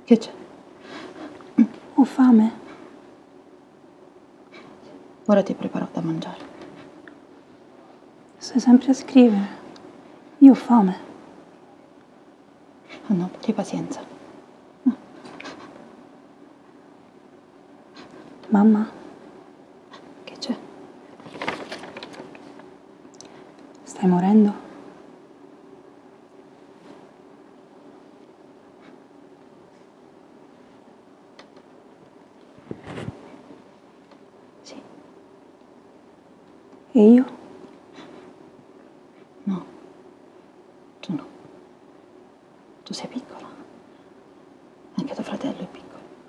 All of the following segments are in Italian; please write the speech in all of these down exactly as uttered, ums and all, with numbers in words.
Che c'è? Ho fame. Ora ti preparo da mangiare. Stai sempre a scrivere. Io ho fame. Oh no, abbi pazienza. Mamma? Che c'è? Stai morendo? Sì. E io? No. Tu no. Tu sei piccola. Anche tuo fratello è piccolo.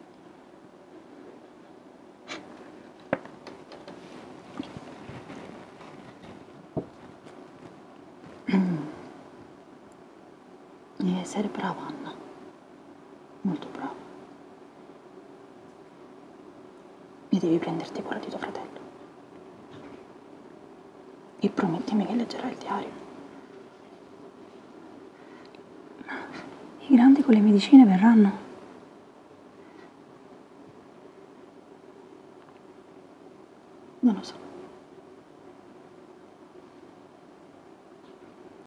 Devi essere brava, Anna. Molto brava. E devi prenderti cura di tuo fratello. E promettimi che leggerai il diario. I grandi con le medicine verranno? Non lo so.